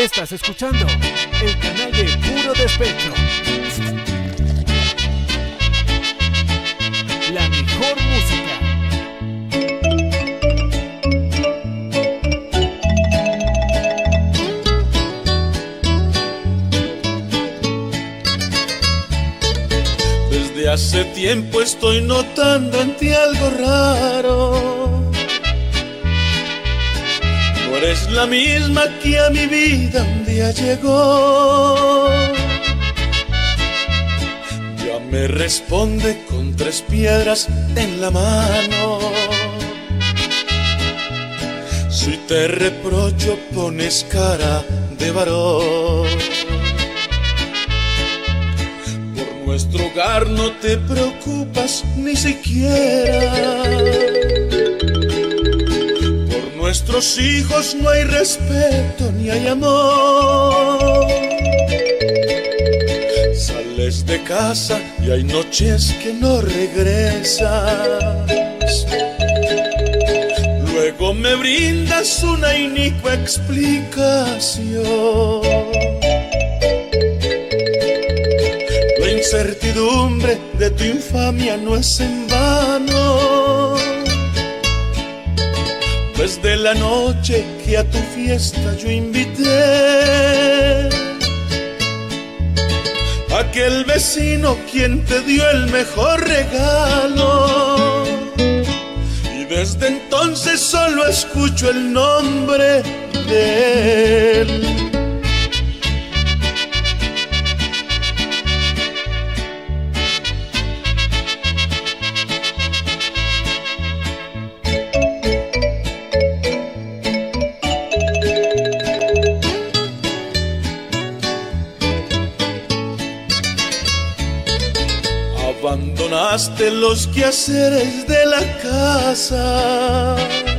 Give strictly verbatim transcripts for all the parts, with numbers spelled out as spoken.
Estás escuchando el canal de Puro Despecho. La mejor música. Desde hace tiempo estoy notando en ti algo raro. No eres la misma que a mi vida un día llegó. Ya me responde con tres piedras en la mano. Si te reprocho pones cara de varón. Por nuestro hogar no te preocupas ni siquiera. Nuestros hijos no hay respeto ni hay amor. Sales de casa y hay noches que no regresas. Luego me brindas una inicua explicación. La incertidumbre de tu infamia no es en vano. Desde la noche que a tu fiesta yo invité, aquel vecino quien te dio el mejor regalo, y desde entonces solo escucho el nombre de él. Abandonaste los quehaceres de la casa.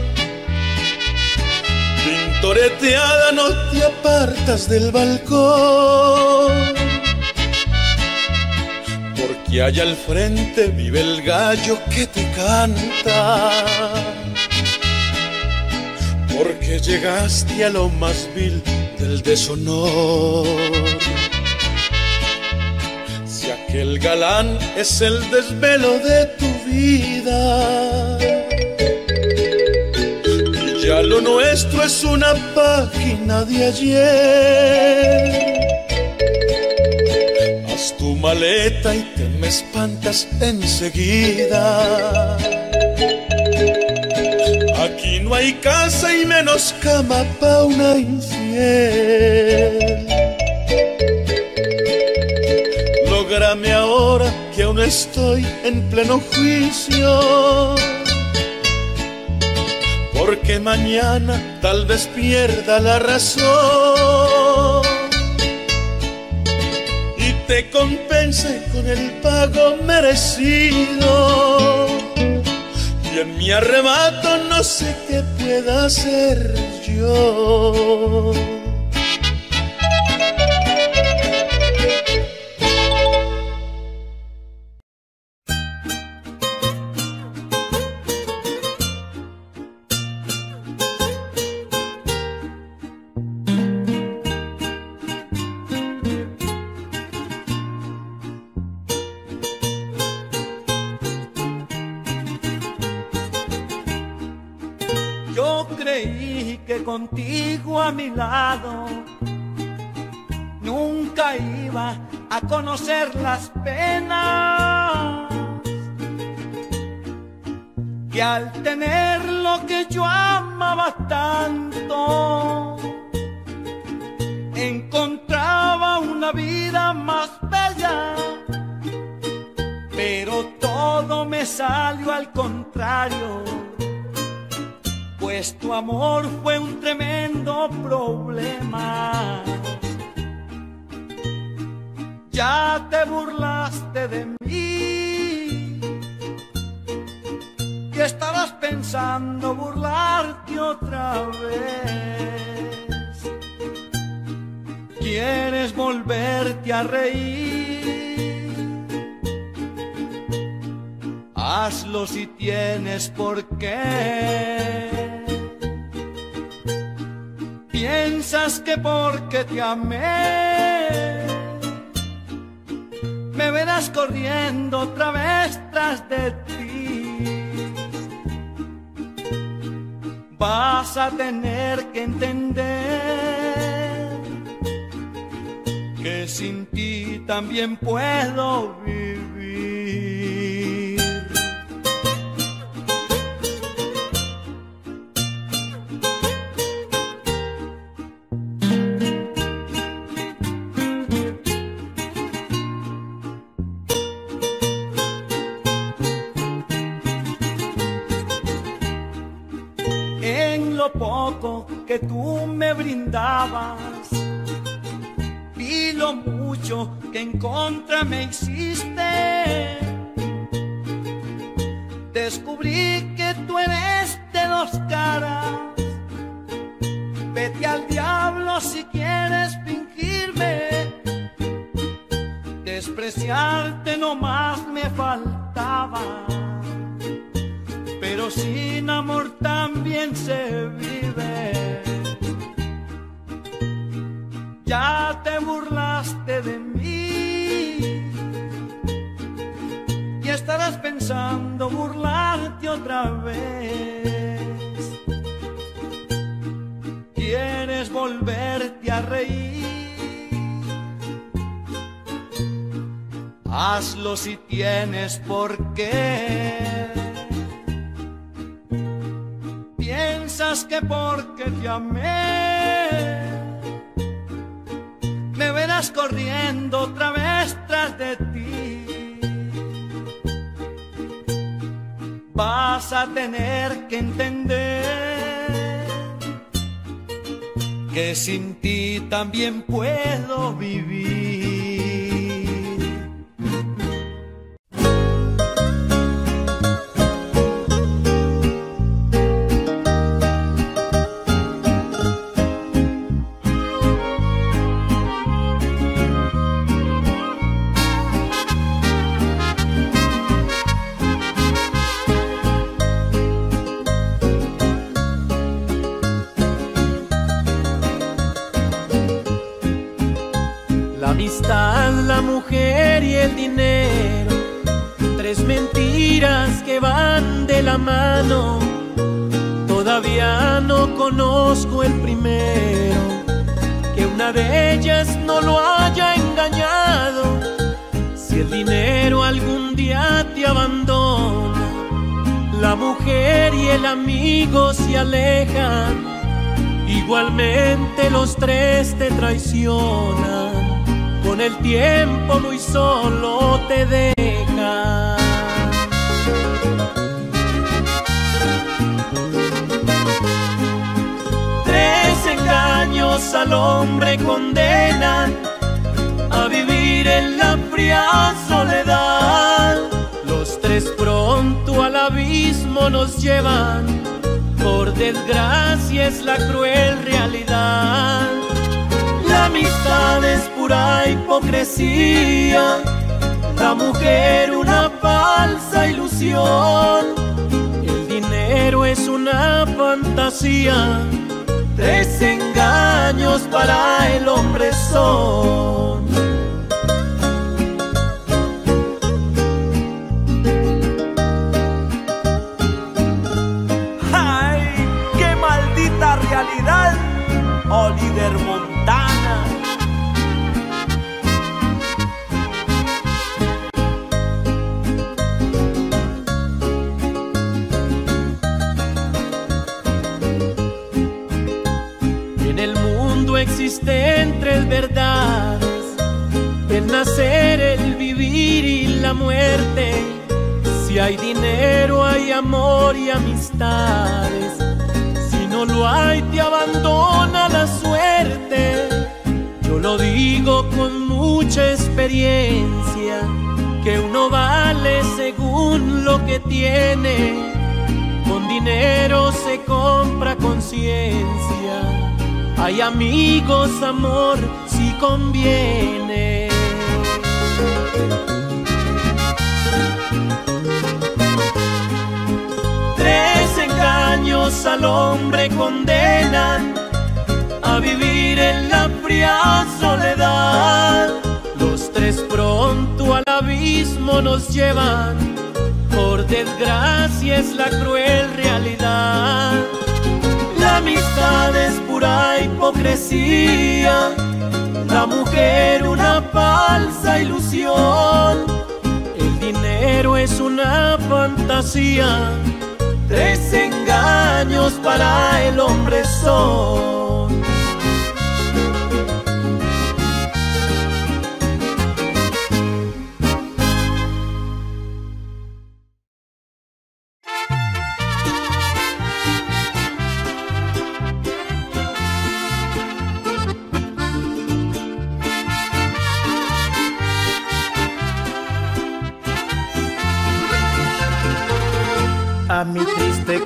Pintoreteada no te apartas del balcón. Porque allá al frente vive el gallo que te canta. Porque llegaste a lo más vil del deshonor. El galán es el desvelo de tu vida y ya lo nuestro es una página de ayer. Haz tu maleta y te me espantas enseguida. Aquí no hay casa y menos cama pa' una infiel. Lógrame ahora que aún estoy en pleno juicio, porque mañana tal vez pierda la razón y te compense con el pago merecido. Y en mi arrebato no sé qué pueda hacer yo. Contigo a mi lado nunca iba a conocer las penas que al tener lo que yo amaba tanto encontraba una vida más bella, pero todo me salió al contrario. Pues tu amor fue un tremendo problema. Ya te burlaste de mí y estarás pensando burlarte otra vez. ¿Quieres volverte a reír? Hazlo si tienes por qué. Piensas que porque te amé me verás corriendo otra vez tras de ti. Vas a tener que entender que sin ti también puedo vivir. Lo poco que tú me brindabas y lo mucho que en contra me hiciste, descubrí que tú eres de dos caras. Vete al diablo si quieres fingirme, despreciarte nomás me faltaba. Pero sin amor también se vive. Ya te burlaste de mí y estarás pensando burlarte otra vez. Quieres volverte a reír, hazlo si tienes por qué. Piensas que porque te amé me verás corriendo otra vez tras de ti. Vas a tener que entender que sin ti también puedo vivir. La amistad, la mujer y el dinero, tres mentiras que van de la mano. Todavía no conozco el primero, que una de ellas no lo haya engañado. Si el dinero algún día te abandona, la mujer y el amigo se alejan, igualmente los tres te traicionan. Con el tiempo muy solo te dejan. Tres engaños al hombre condenan a vivir en la fría soledad. Los tres pronto al abismo nos llevan, por desgracia es la cruel realidad. La amistad es pura hipocresía, la mujer una falsa ilusión, el dinero es una fantasía, tres engaños para el hombre son. ¡Ay, qué maldita realidad! Oliver Montana. En el mundo existen tres verdades: el nacer, el vivir y la muerte. Si hay dinero hay amor y amistades, si no lo hay te abandona la suerte. Yo lo digo con mucha experiencia, que uno vale según lo que tiene. Con dinero se compra conciencia, hay amigos, amor, si conviene. Tres engaños al hombre condenan a vivir vivir en la fría soledad. Los tres pronto al abismo nos llevan, por desgracia es la cruel realidad. La amistad es pura hipocresía, la mujer una falsa ilusión, el dinero es una fantasía, tres engaños para el hombre son. A mi triste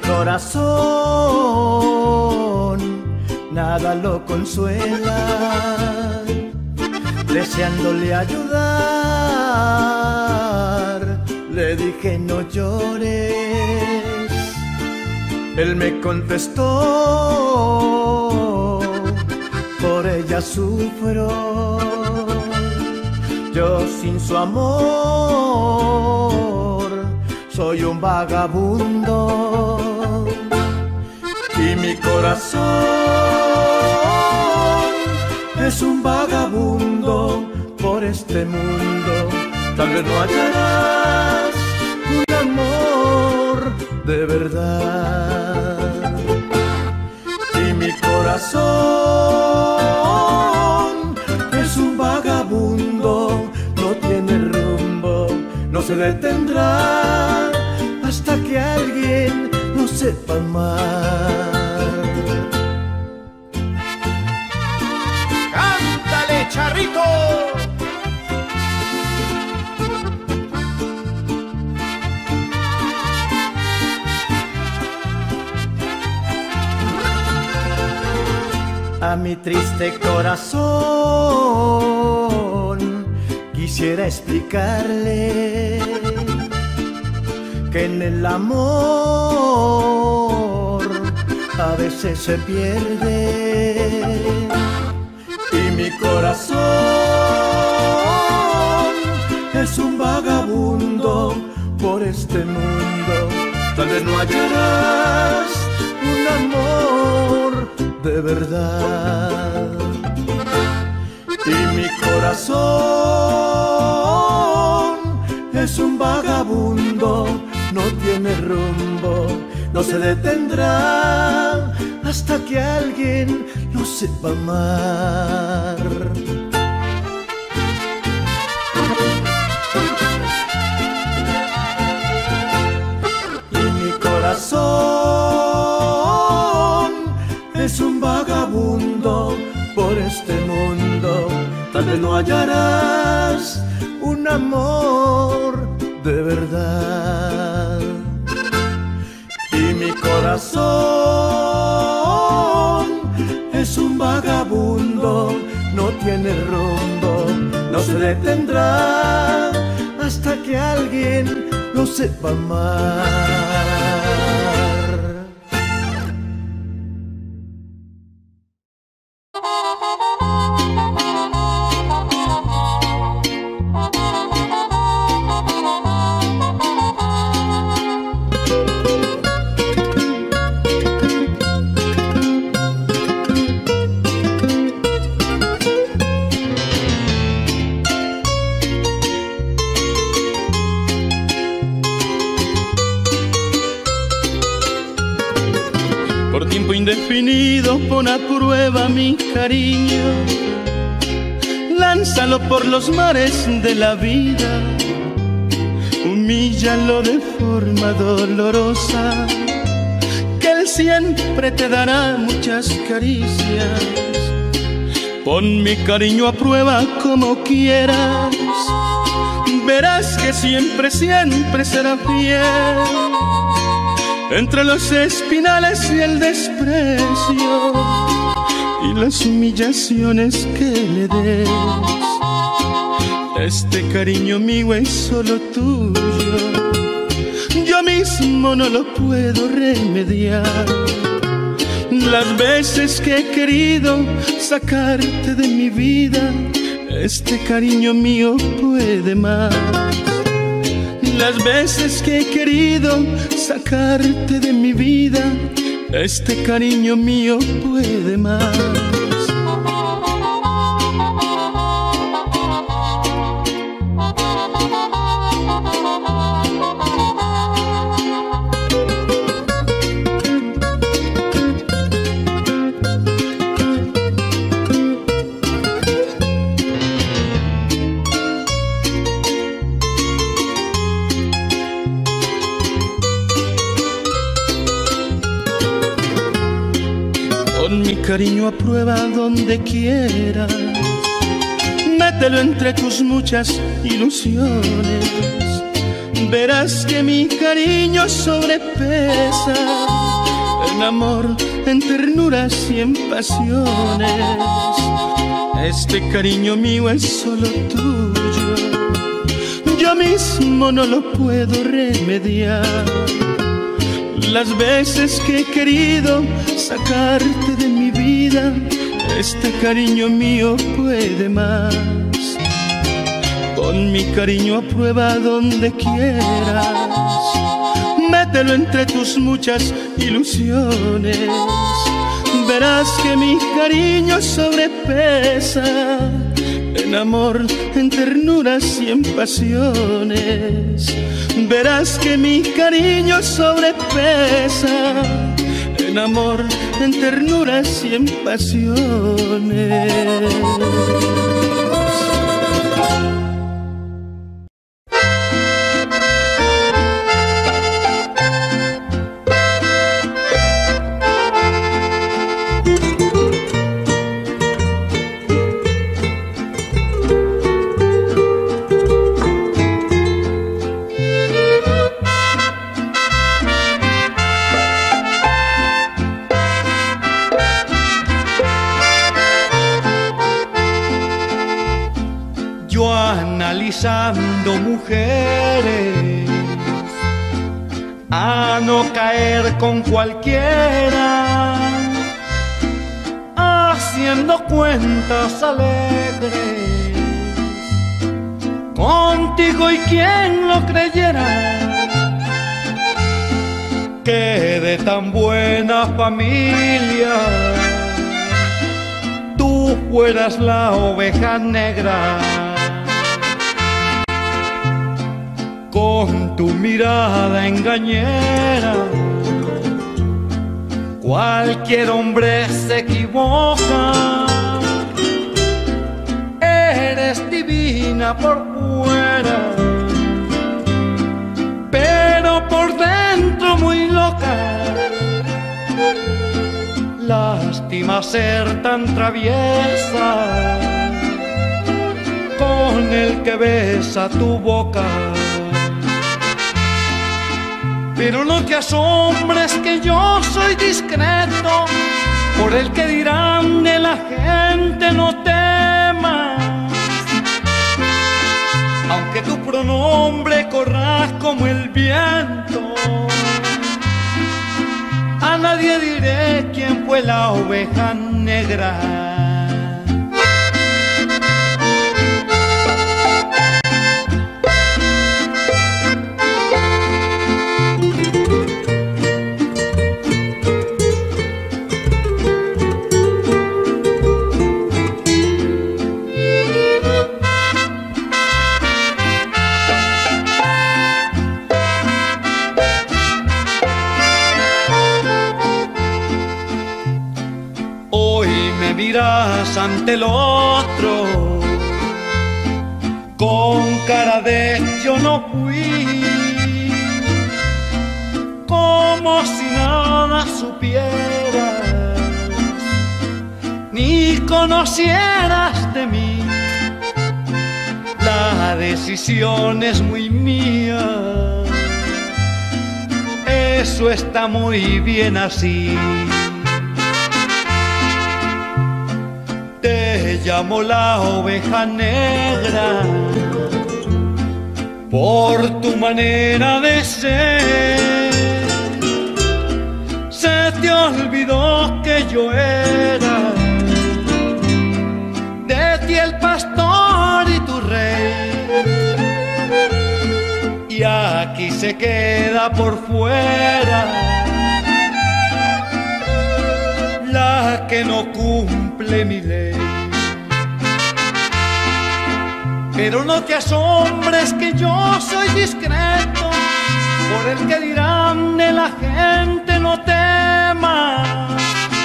corazón nada lo consuela, deseándole ayudar, le dije no llores. Él me contestó, por ella sufro, yo sin su amor soy un vagabundo. Y mi corazón es un vagabundo por este mundo. Tal vez no hallarás un amor de verdad. Y mi corazón es un vagabundo, no tiene rumbo, no se detendrá hasta que alguien lo sepa amar. ¡Cántale, charrito! A mi triste corazón quisiera explicarle que en el amor a veces se pierde. Y mi corazón es un vagabundo por este mundo. Tal vez no hallarás un amor de verdad. Y mi corazón es un vagabundo, no tiene rumbo, no se detendrá hasta que alguien lo sepa amar. Y mi corazón es un vagabundo por este mundo. Tal vez no hallarás un amor de verdad. Y mi corazón es un vagabundo, no tiene rumbo, no se detendrá hasta que alguien lo sepa amar. Por tiempo indefinido pon a prueba mi cariño, lánzalo por los mares de la vida, humíllalo de forma dolorosa, que él siempre te dará muchas caricias. Pon mi cariño a prueba como quieras, verás que siempre, siempre será fiel. Entre los espinales y el desprecio y las humillaciones que le des, este cariño mío es solo tuyo, yo mismo no lo puedo remediar. Las veces que he querido sacarte de mi vida, este cariño mío puede más. Las veces que he querido sacarte de mi vida, este cariño mío puede más. Cariño a prueba donde quieras, mételo entre tus muchas ilusiones. Verás que mi cariño sobrepesa en amor, en ternuras y en pasiones. Este cariño mío es solo tuyo, yo mismo no lo puedo remediar. Las veces que he querido sacarte de mi vida, este cariño mío puede más. Con mi cariño a prueba donde quieras, mételo entre tus muchas ilusiones. Verás que mi cariño sobrepesa en amor, en ternuras y en pasiones. Verás que mi cariño sobrepesa en amor, en ternuras y en pasiones. Analizando mujeres, a no caer con cualquiera, haciendo cuentas alegres, contigo y quien lo creyera, que de tan buena familia tú fueras la oveja negra. Con tu mirada engañera, cualquier hombre se equivoca. Eres divina por fuera, pero por dentro muy loca. Lástima ser tan traviesa con el que besa tu boca. Pero lo que asombra es que yo soy discreto, por el que dirán de la gente no temas. Aunque tu pronombre corra como el viento, a nadie diré quién fue la oveja negra. Miras ante el otro con cara de yo no fui, como si nada supieras ni conocieras de mí. La decisión es muy mía, eso está muy bien así. Te llamo la oveja negra por tu manera de ser. Se te olvidó que yo era de ti el pastor y tu rey, y aquí se queda por fuera la que no cumple mi ley. Pero no te asombres que yo soy discreto, por el que dirán de la gente no temas,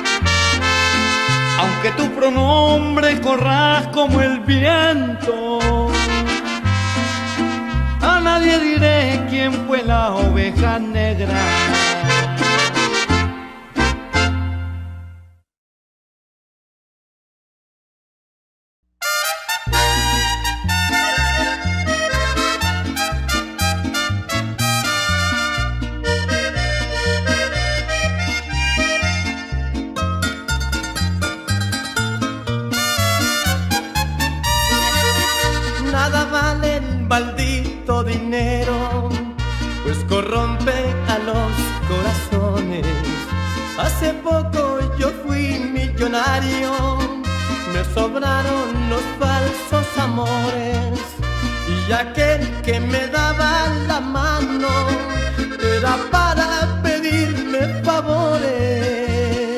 aunque tu pronombre corra como el viento. A nadie diré quién fue la oveja negra. Maldito dinero, pues corrompe a los corazones. Hace poco yo fui millonario, me sobraron los falsos amores, y aquel que me daba la mano era para pedirme favores.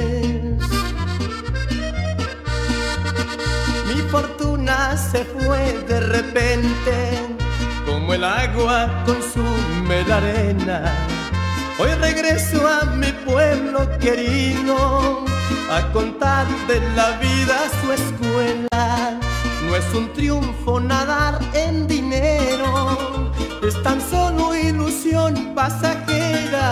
Mi fortuna se fue de repente, como el agua consume la arena. Hoy regreso a mi pueblo querido a contar de la vida su escuela. No es un triunfo nadar en dinero, es tan solo ilusión pasajera.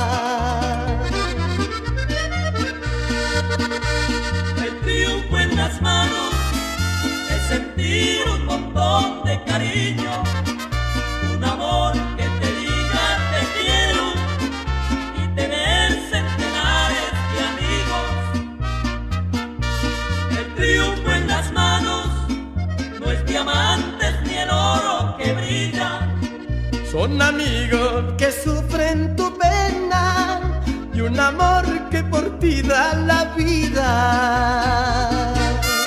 El triunfo en las manos es sentir un montón de cariño, un amor que te diga te quiero y tener centenares de amigos. El triunfo en las manos no es diamantes ni el oro que brilla, son amigos que sufren tu pena y un amor que por ti da la vida.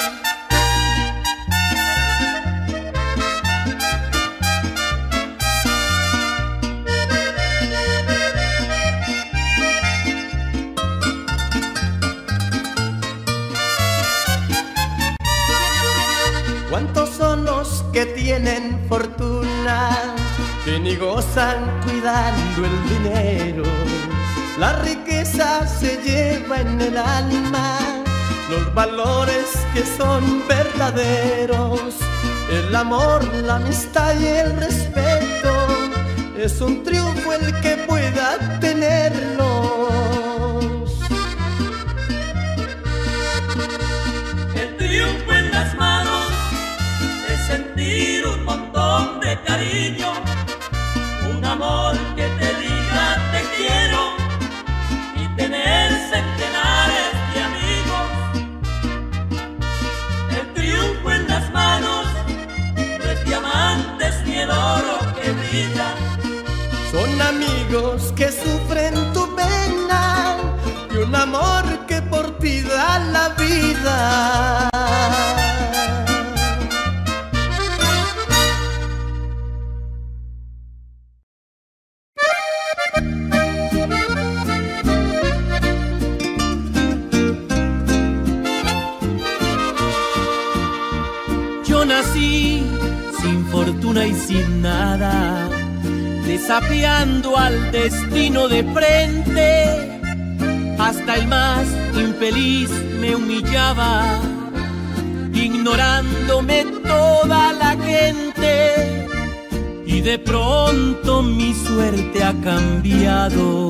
¿Cuántos son los que tienen fortuna, que ni gozan cuidando el dinero? La riqueza se lleva en el alma los valores que son verdaderos. El amor, la amistad y el respeto, es un triunfo el que pueda tenerlos. el triunfo en las manos es sentir un montón de cariño, un amor que te diga te quiero y tener centenares de amigos. El triunfo en las manos no es diamantes ni el oro que brilla, son amigos que sufren tu pena y un amor que por ti da la vida. Yo nací sin fortuna y sin nada, desafiando al destino de frente. Hasta el más infeliz me humillaba, ignorándome toda la gente. Y de pronto mi suerte ha cambiado,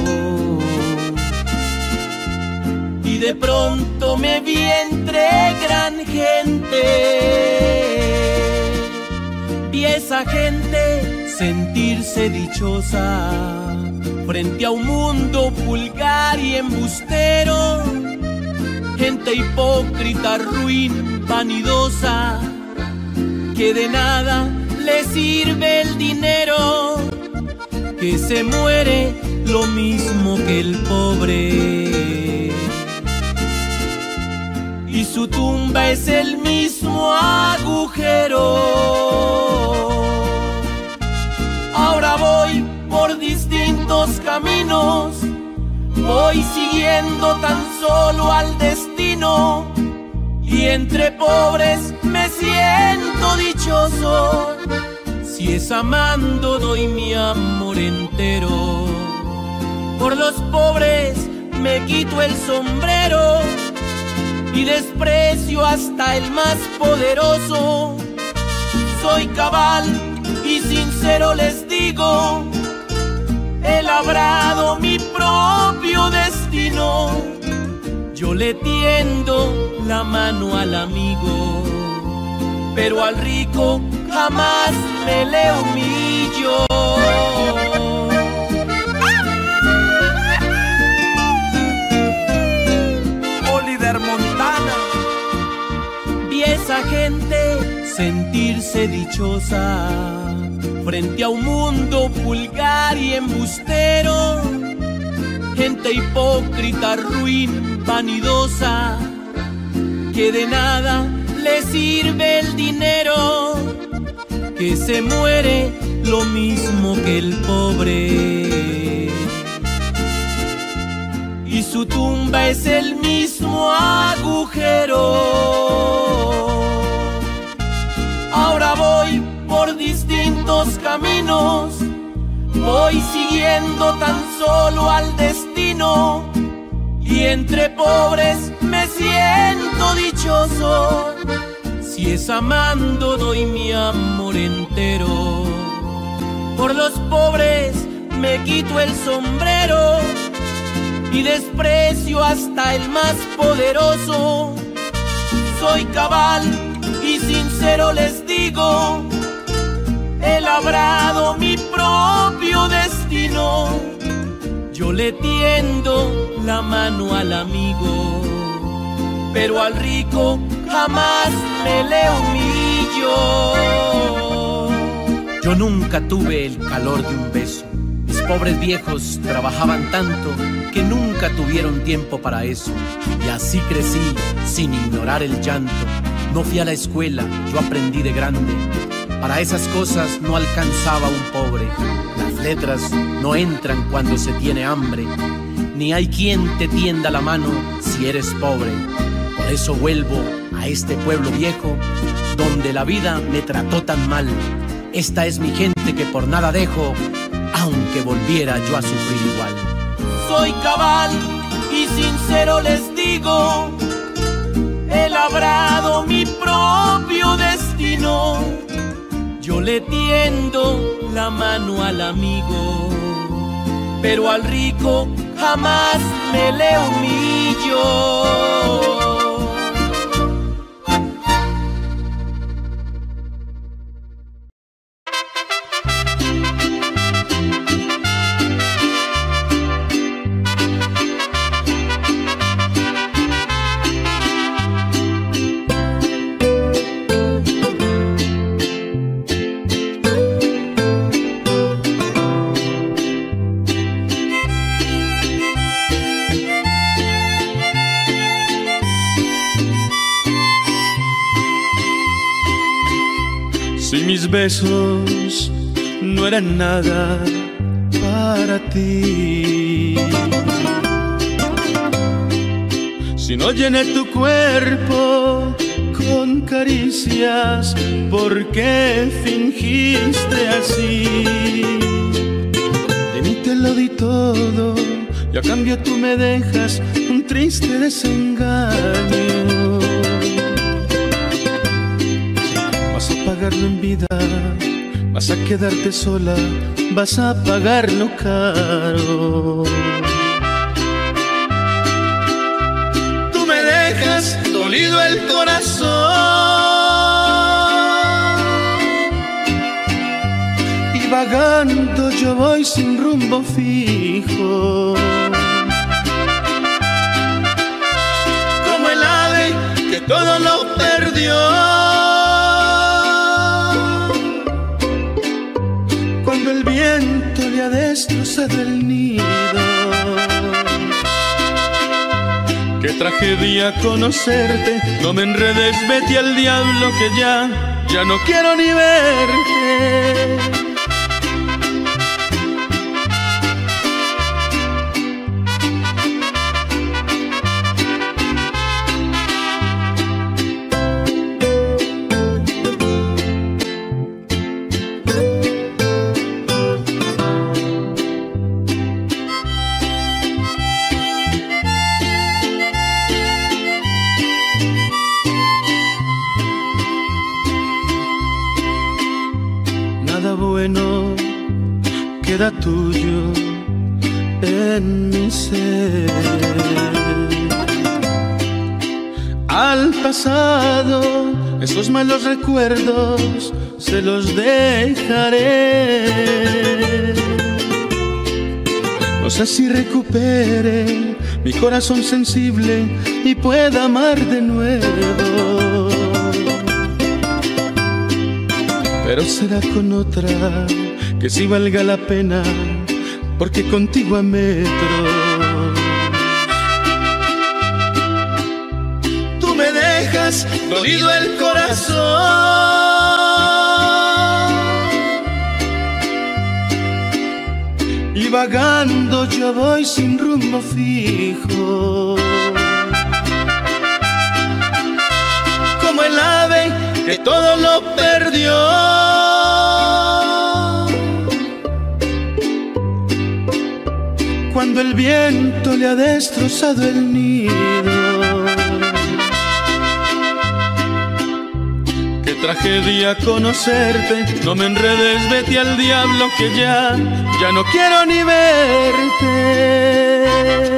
y de pronto me vi entre gran gente. Vi a esa gente sentirse dichosa frente a un mundo vulgar y embustero, gente hipócrita, ruin, vanidosa, que de nada le sirve el dinero, que se muere lo mismo que el pobre. su tumba es el mismo agujero. Ahora voy por distintos caminos, voy siguiendo tan solo al destino, y entre pobres me siento dichoso. Si es amando doy mi amor entero. Por los pobres me quito el sombrero y desprecio hasta el más poderoso. Soy cabal y sincero les digo, he labrado mi propio destino. Yo le tiendo la mano al amigo, pero al rico jamás me le humillo. Oliver Montana. Vi a esa gente sentirse dichosa frente a un mundo vulgar y embustero, gente hipócrita, ruin, vanidosa, que de nada le sirve el dinero, que se muere lo mismo que el pobre, y su tumba es el mismo agujero. Ahora voy por distintos caminos, voy siguiendo tan solo al destino, y entre pobres me siento dichoso. Si es amando doy mi amor entero. Por los pobres me quito el sombrero y desprecio hasta el más poderoso. Soy cabal y sincero les digo, he labrado mi propio destino. Yo le tiendo la mano al amigo, pero al rico jamás me le humillo. Yo nunca tuve el calor de un beso. Mis pobres viejos trabajaban tanto que nunca tuvieron tiempo para eso. Y así crecí sin ignorar el llanto. No fui a la escuela, yo aprendí de grande. Para esas cosas no alcanzaba un pobre. Las letras no entran cuando se tiene hambre, ni hay quien te tienda la mano si eres pobre. Por eso vuelvo a este pueblo viejo, donde la vida me trató tan mal. Esta es mi gente que por nada dejo, aunque volviera yo a sufrir igual. Soy cabal y sincero les digo, he labrado mi propio destino. Yo le tiendo la mano al amigo, pero al rico jamás me le humillo. Si mis besos no eran nada para ti, si no llené tu cuerpo con caricias, ¿por qué fingiste así? De mí te lo di todo y a cambio tú me dejas un triste desengaño. Vas a pagarlo en vida, vas a quedarte sola, vas a pagarlo caro. Tú me dejas dolido el corazón y vagando yo voy sin rumbo fijo, como el ave que todo lo perdió. Cuando el viento le ha destrozado el nido, que tragedia conocerte. No me enredes, vete al diablo que ya, ya no quiero ni verte. Queda tuyo en mi ser. Al pasado, esos malos recuerdos se los dejaré. No sé si recupere mi corazón sensible y pueda amar de nuevo, pero será con otra que sí valga la pena, porque contigo a metros. Tú me dejas dolido el corazón y vagando yo voy sin rumbo fijo, como el ave que todo lo perdió. Cuando el viento le ha destrozado el nido. Qué tragedia conocerte, no me enredes, vete al diablo que ya, ya no quiero ni verte.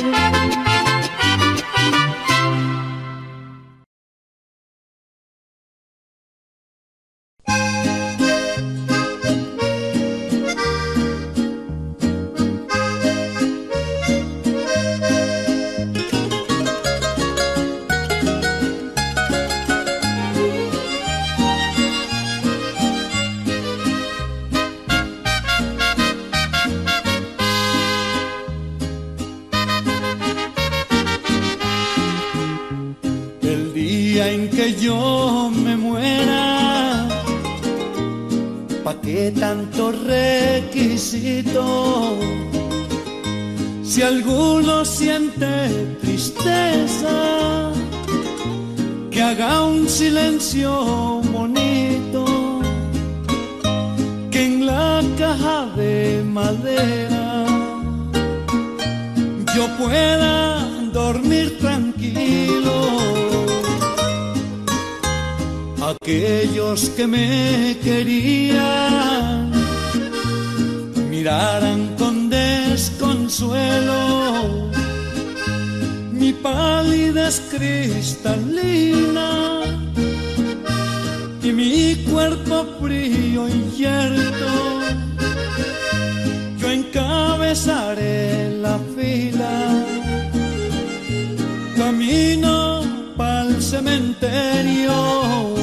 En que yo me muera, ¿pa' qué tanto requisito? Si alguno siente tristeza, que haga un silencio bonito, que en la caja de madera yo pueda dormir tranquilo. Aquellos que me querían miraran con desconsuelo mi palidez cristalina y mi cuerpo frío y yerto. Yo encabezaré la fila, camino pa'l cementerio.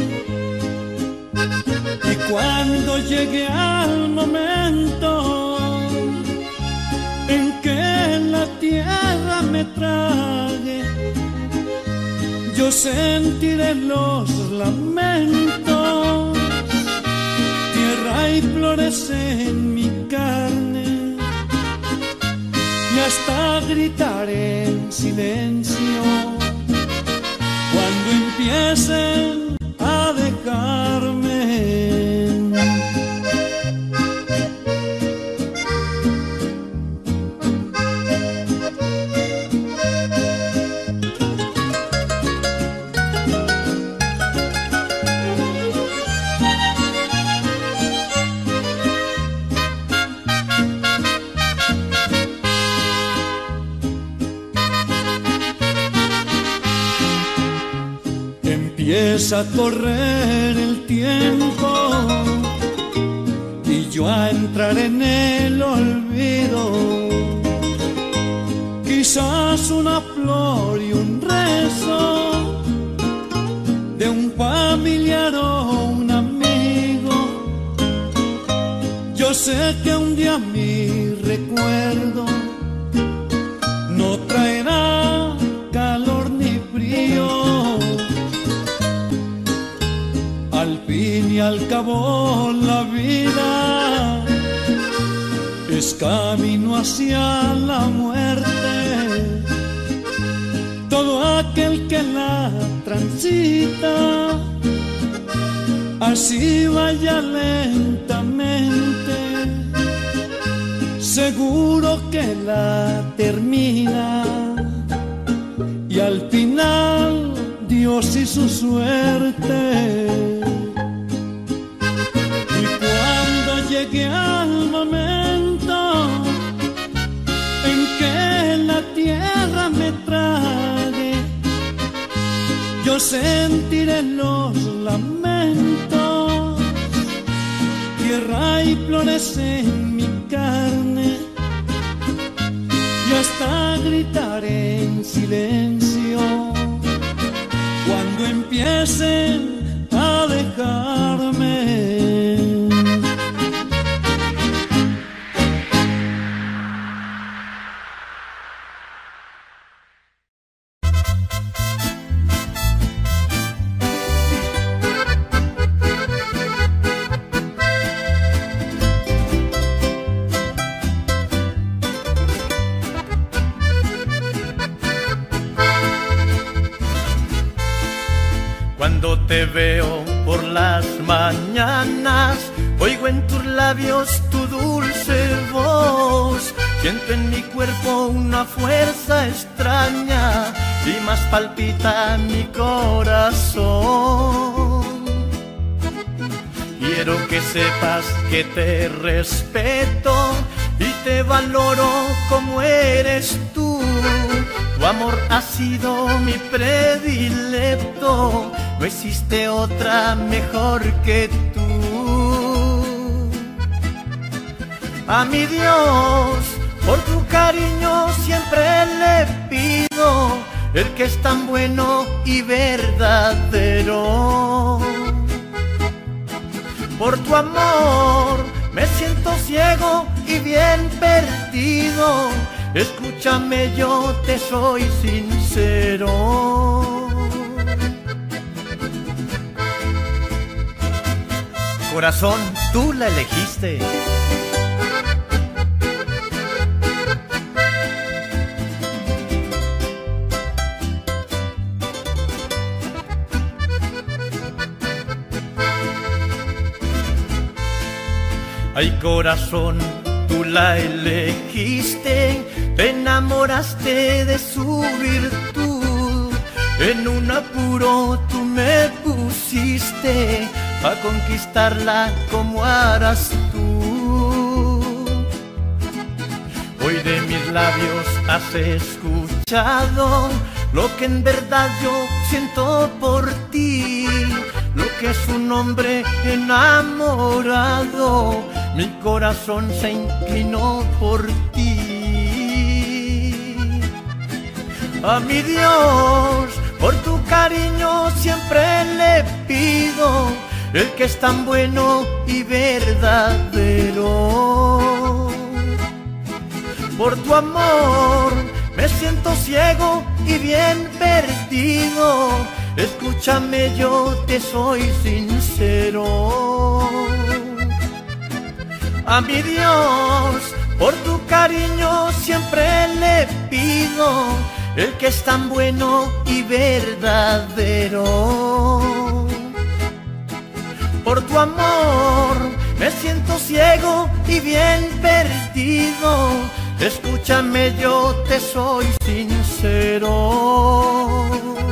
Cuando llegue al momento en que la tierra me trague, yo sentiré los lamentos, tierra y flores en mi carne, y hasta gritaré en silencio cuando empiecen a dejarme. Empieza a correr el tiempo y yo a entrar en el olvido. Quizás una flor y un rezo de un familiar o un amigo. Yo sé que un día mi recuerdo no traerá al fin y al cabo la vida es camino hacia la muerte. Todo aquel que la transita, así vaya lentamente, seguro que la termina. Y al final Dios y su suerte. Y cuando llegue al momento en que la tierra me trague, yo sentiré los lamentos, tierra y flores en mi carne, y hasta gritaré en silencio cuando empiecen a dejarme. Cuando te veo por las mañanas, oigo en tus labios tu dulce voz. Siento en mi cuerpo una fuerza extraña y más palpita mi corazón. Quiero que sepas que te respeto y te valoro como eres tú. Tu amor ha sido mi predilecto, no existe otra mejor que tú. A mi Dios, por tu cariño siempre le pido, el que es tan bueno y verdadero. Por tu amor me siento ciego y bien perdido, escúchame, yo te soy sincero. Corazón, tú la elegiste. Ay, corazón, tú la elegiste, te enamoraste de su virtud. En un apuro tú me pusiste, pa' conquistarla como harás tú. Hoy de mis labios has escuchado lo que en verdad yo siento por ti, lo que es un hombre enamorado. Mi corazón se inclinó por ti. A mi Dios, por tu cariño siempre le pido, el que es tan bueno y verdadero. Por tu amor me siento ciego y bien perdido, escúchame, yo te soy sincero. A mi Dios, por tu cariño siempre le pido, el que es tan bueno y verdadero. Por tu amor me siento ciego y bien perdido, escúchame, yo te soy sincero.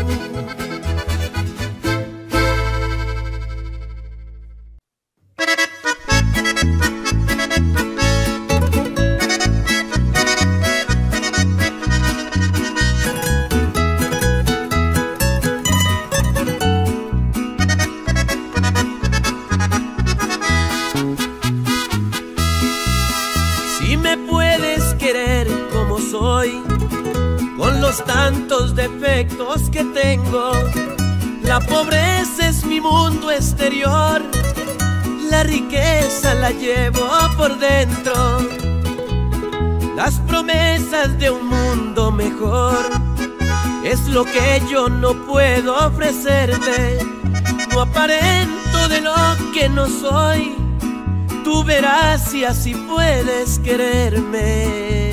Tantos defectos que tengo, la pobreza es mi mundo exterior, la riqueza la llevo por dentro, las promesas de un mundo mejor es lo que yo no puedo ofrecerte. No aparento de lo que no soy, tú verás si así puedes quererme.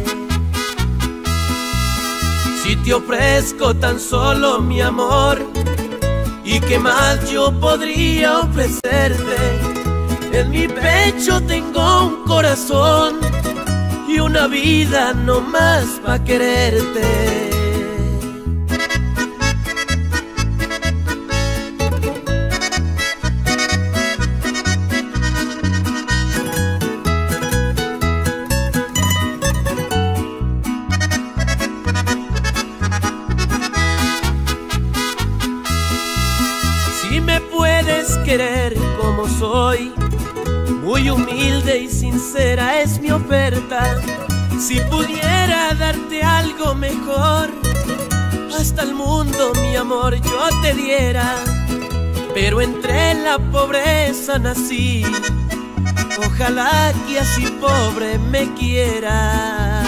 Si te ofrezco tan solo mi amor, ¿y qué más yo podría ofrecerte? En mi pecho tengo un corazón y una vida no más pa' quererte. Si me puedes querer como soy, muy humilde y sincera es mi oferta. Si pudiera darte algo mejor, hasta el mundo mi amor yo te diera. Pero entre la pobreza nací, ojalá que así pobre me quiera.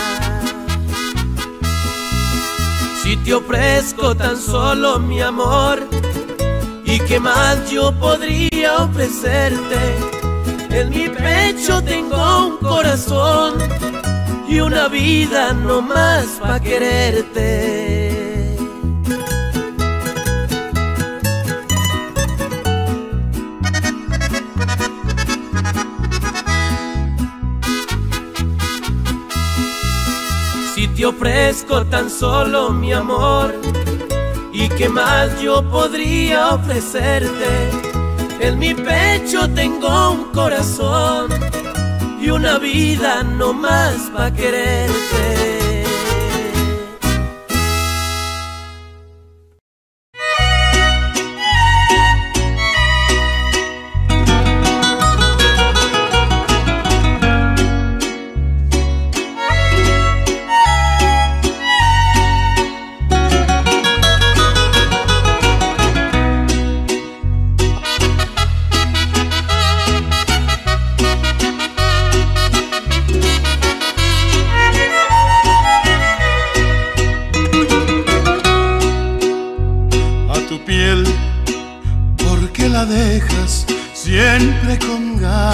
Si te ofrezco tan solo mi amor, ¿y qué más yo podría ofrecerte? En mi pecho tengo un corazón y una vida no más pa' quererte. Si te ofrezco tan solo mi amor, ¿y qué más yo podría ofrecerte? En mi pecho tengo un corazón y una vida no más pa' quererte. Siempre con ganas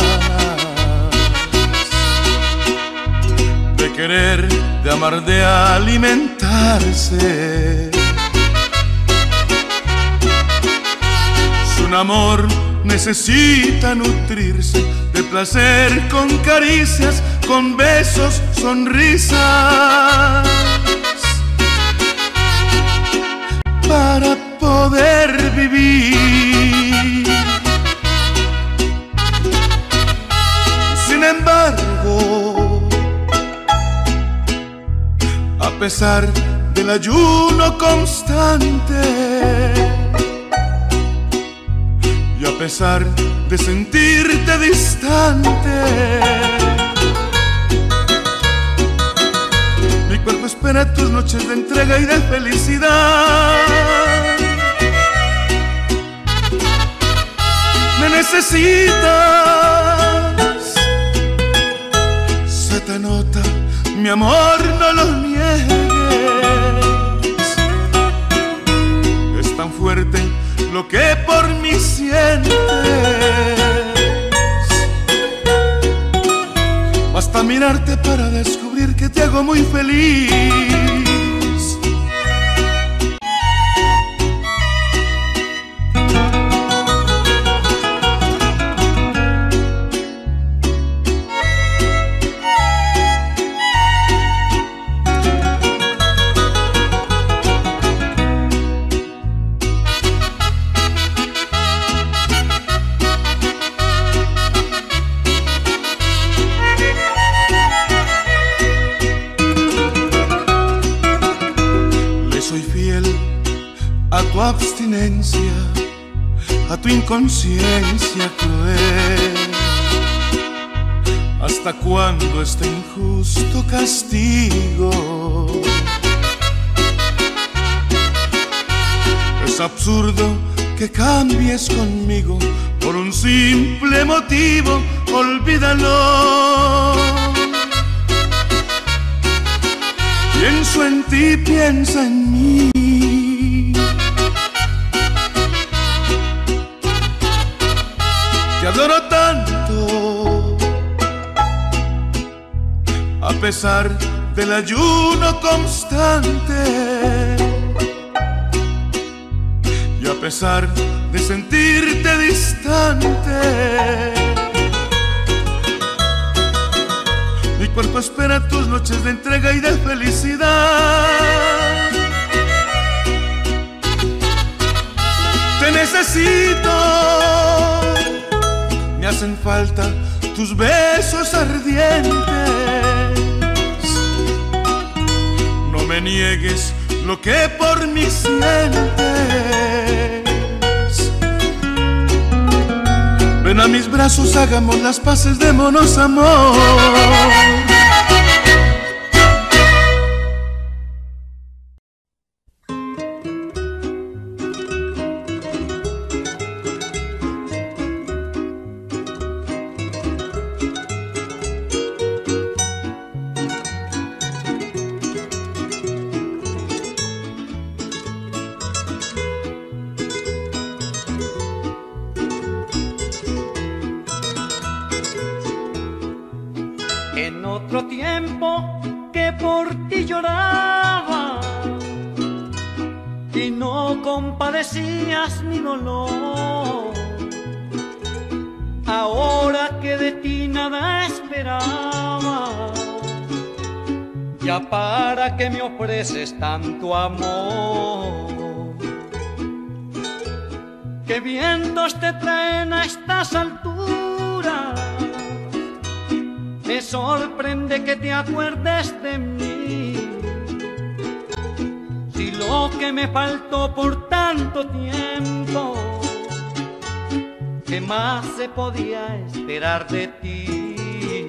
de querer, de amar, de alimentarse. Su amor necesita nutrirse de placer con caricias, con besos, sonrisas, para poder vivir. Sin embargo, a pesar del ayuno constante y a pesar de sentirte distante, mi cuerpo espera tus noches de entrega y de felicidad. Me necesitas, se te nota, mi amor, no lo niegues. Es tan fuerte lo que por mí sientes. Basta mirarte para descubrir que te hago muy feliz. A tu abstinencia, a tu inconsciencia cruel. ¿Hasta cuándo este injusto castigo? Es absurdo que cambies conmigo por un simple motivo, olvídalo. Pienso en ti, piensa en mí. te adoro tanto, a pesar del ayuno constante y a pesar de sentirte distante. Mi cuerpo espera tus noches de entrega y de felicidad. Te necesito, me hacen falta tus besos ardientes. No me niegues lo que por mí sientes. Ven a mis brazos, hagamos las paces, démonos amor. En otro tiempo que por ti lloraba y no compadecías mi dolor, ahora que de ti nada esperaba, ya para qué me ofreces tanto amor. ¿Qué vientos te traen a estas alturas? Me sorprende que te acuerdes de mí, si lo que me faltó por tanto tiempo, ¿qué más se podía esperar de ti?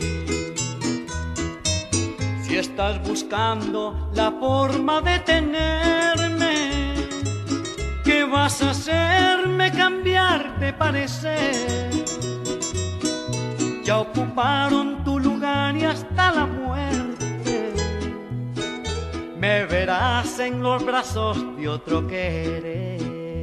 Si estás buscando la forma de tenerme, ¿qué vas a hacerme cambiar de parecer? Ya ocuparon tu lugar y hasta la muerte me verás en los brazos de otro querer.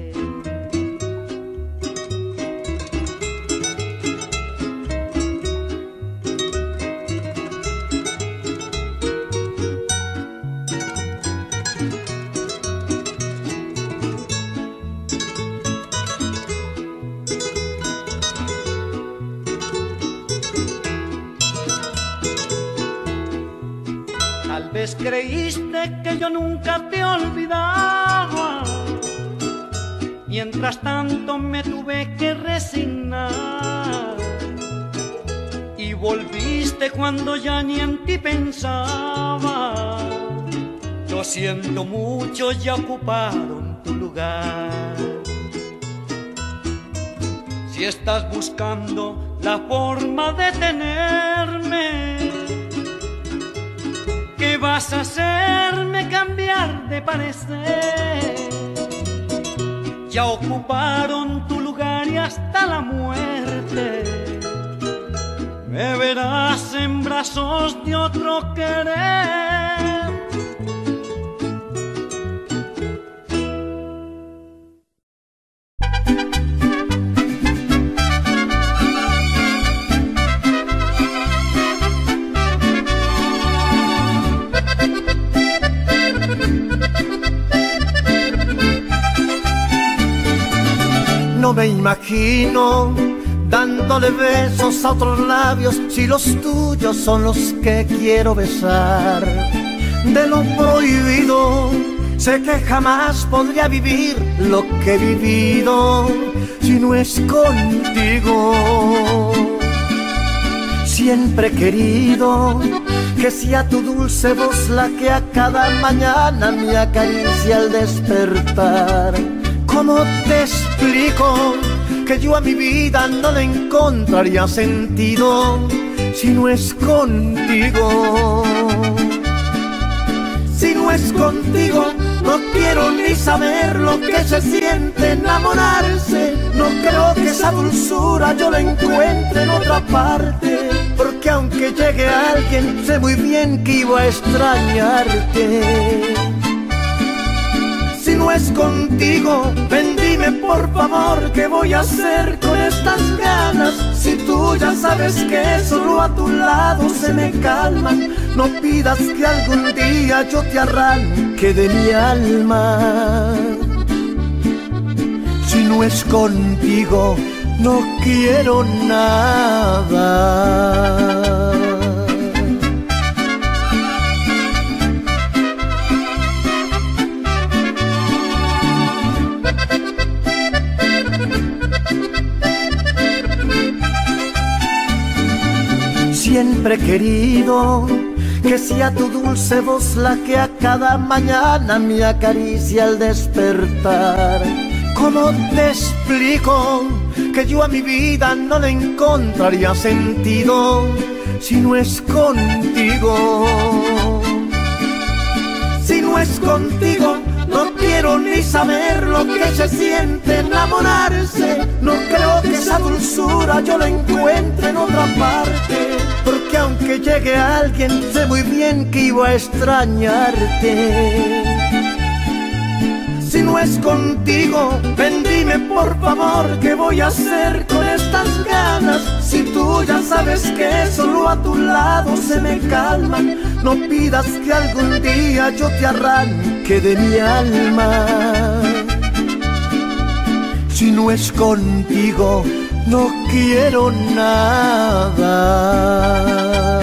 Tal vez creíste que yo nunca te olvidaba, mientras tanto me tuve que resignar, y volviste cuando ya ni en ti pensaba. Lo siento mucho, ya ocuparon tu lugar. Si estás buscando la forma de tenerme, ¿qué vas a hacerme cambiar de parecer? Ya ocuparon tu lugar y hasta la muerte me verás en brazos de otro querer. No me imagino dándole besos a otros labios si los tuyos son los que quiero besar. De lo prohibido sé que jamás podría vivir lo que he vivido si no es contigo. Siempre he querido que sea tu dulce voz la que a cada mañana me acaricia al despertar. ¿Cómo te explico que yo a mi vida no le encontraría sentido si no es contigo? Si no es contigo, no quiero ni saber lo que se siente enamorarse. No creo que esa dulzura yo la encuentre en otra parte, porque aunque llegue alguien, sé muy bien que iba a extrañarte. Si no es contigo, ven dime por favor qué voy a hacer con estas ganas ya sabes que solo a tu lado se me calman. No pidas que algún día yo te arranque de mi alma. Si no es contigo, no quiero nada. Siempre he querido que sea tu dulce voz la que a cada mañana me acaricia al despertar. ¿Cómo te explico que yo a mi vida no le encontraría sentido si no es contigo? Si no es contigo, no quiero ni saber lo que se siente enamorarse. No creo que esa dulzura yo la encuentre en otra parte, porque aunque llegue alguien, sé muy bien que iba a extrañarte. Si no es contigo, ven dime por favor qué voy a hacer con estas ganas. Si tú ya sabes que solo a tu lado se me calman, no pidas que algún día yo te arranque de mi alma. Si no es contigo, no quiero nada.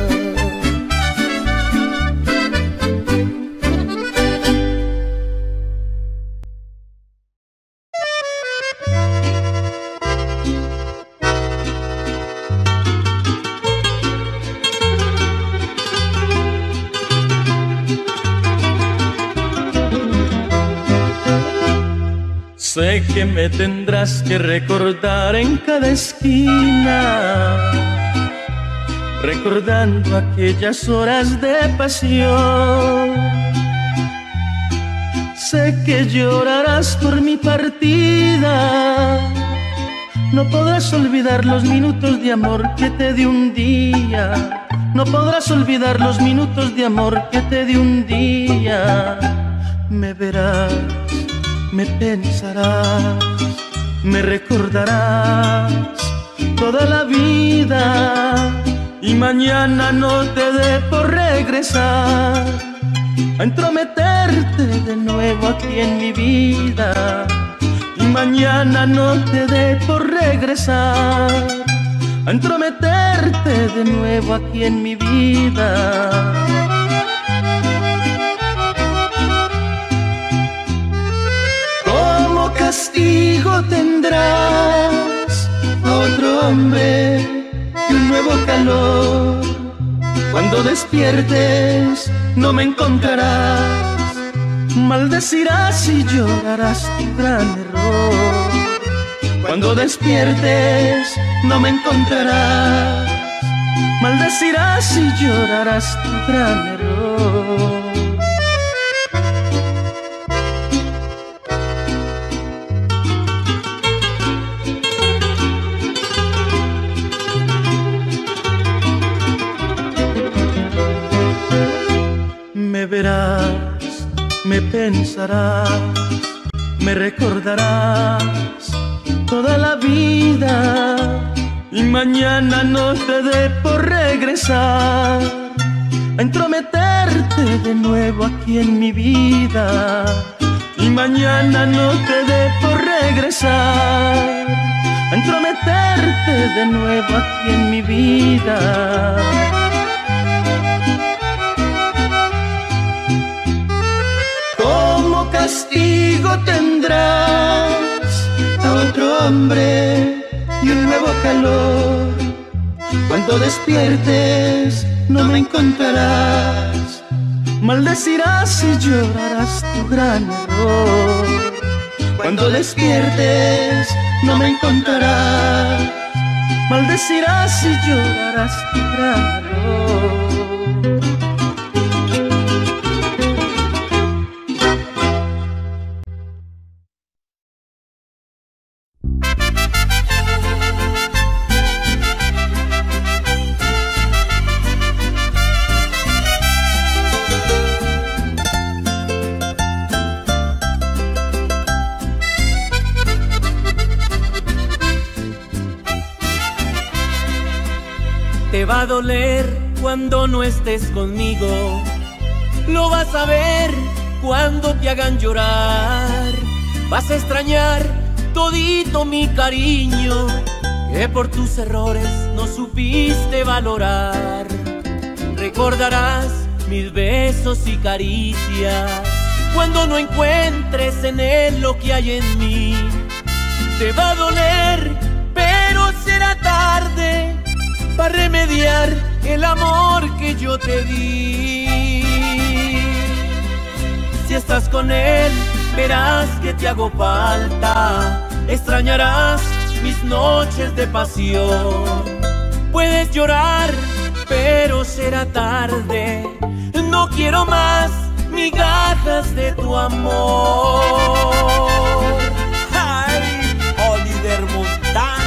Sé que me tendrás que recordar en cada esquina, recordando aquellas horas de pasión. Sé que llorarás por mi partida, no podrás olvidar los minutos de amor que te di un día. No podrás olvidar los minutos de amor que te di un día. Me verás, me pensarás, me recordarás toda la vida, y mañana no te dé por regresar a entrometerte de nuevo aquí en mi vida. Y mañana no te dé por regresar a entrometerte de nuevo aquí en mi vida. Castigo tendrás a otro hombre y un nuevo calor. Cuando despiertes no me encontrarás, maldecirás y llorarás tu gran error. Cuando despiertes no me encontrarás, maldecirás y llorarás tu gran error. Me verás, me pensarás, me recordarás toda la vida, y mañana no te dé por regresar a entrometerte de nuevo aquí en mi vida. Y mañana no te dé por regresar a entrometerte de nuevo aquí en mi vida. Como castigo tendrás a otro hombre y un nuevo calor. Cuando despiertes no me encontrarás, maldecirás y llorarás tu gran error. Cuando despiertes no me encontrarás, maldecirás y llorarás tu gran error. Te va a doler cuando no estés conmigo, lo vas a ver cuando te hagan llorar. Vas a extrañar todito mi cariño, que por tus errores no supiste valorar. Recordarás mis besos y caricias cuando no encuentres en él lo que hay en mí. Te va a doler, pero será tarde para remediar el amor que yo te di. Si estás con él, verás que te hago falta. Extrañarás mis noches de pasión. Puedes llorar, pero será tarde. No quiero más migajas de tu amor. ¡Ay, Oliver Montana!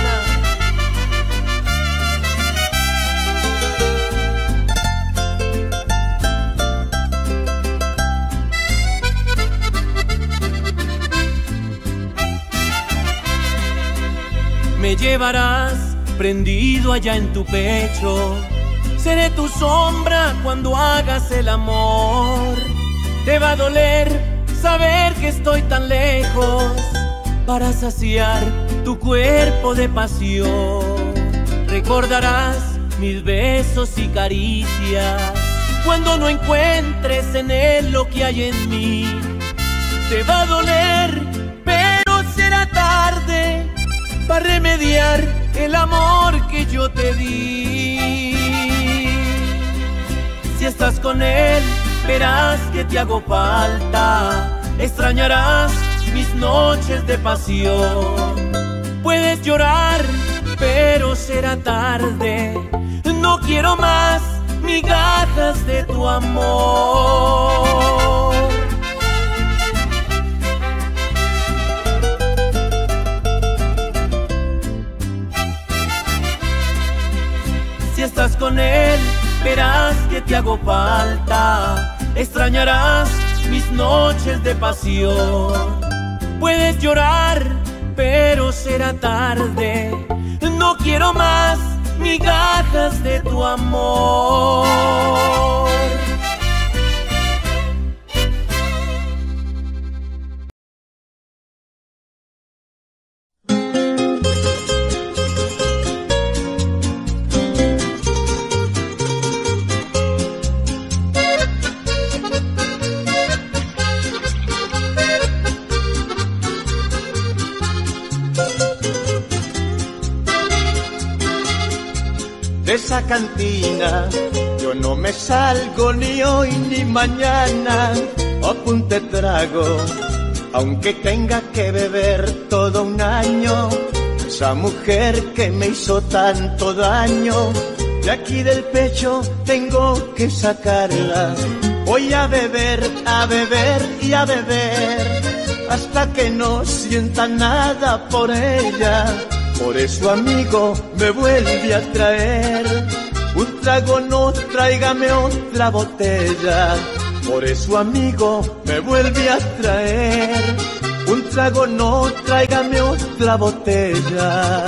Me llevarás prendido allá en tu pecho. Seré tu sombra cuando hagas el amor. Te va a doler saber que estoy tan lejos para saciar tu cuerpo de pasión. Recordarás mis besos y caricias cuando no encuentres en él lo que hay en mí. Te va a doler, pero será tarde para remediar el amor que yo te di. Si estás con él, verás que te hago falta. Extrañarás mis noches de pasión. Puedes llorar, pero será tarde. No quiero más migajas de tu amor. Si estás con él, verás que te hago falta. Extrañarás mis noches de pasión. Puedes llorar, pero será tarde. No quiero más migajas de tu amor. De esa cantina yo no me salgo ni hoy ni mañana. Apunte trago, aunque tenga que beber todo un año. Esa mujer que me hizo tanto daño, de aquí del pecho tengo que sacarla. Voy a beber, a beber y a beber, hasta que no sienta nada por ella. Por eso, amigo, me vuelve a traer un trago, no, tráigame otra botella. Por eso, amigo, me vuelve a traer un trago, no, tráigame otra botella.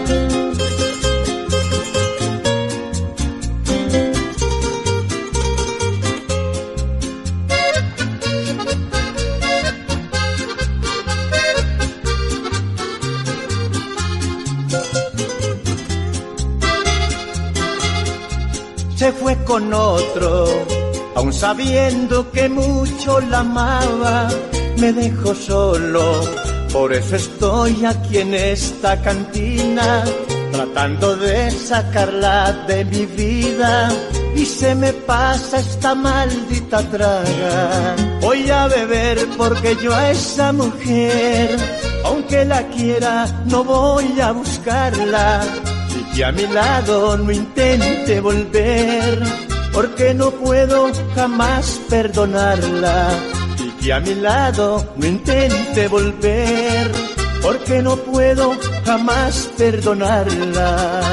Se fue con otro, aun sabiendo que mucho la amaba. Me dejó solo, por eso estoy aquí en esta cantina, tratando de sacarla de mi vida. Y se me pasa esta maldita traga. Voy a beber porque yo a esa mujer, aunque la quiera, no voy a buscarla. Y que a mi lado no intente volver, porque no puedo jamás perdonarla. Y que a mi lado no intente volver, porque no puedo jamás perdonarla.